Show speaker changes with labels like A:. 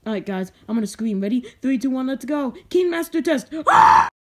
A: Alright, guys, I'm gonna scream. Ready? 3, 2, 1, let's go. KineMaster test. Ah!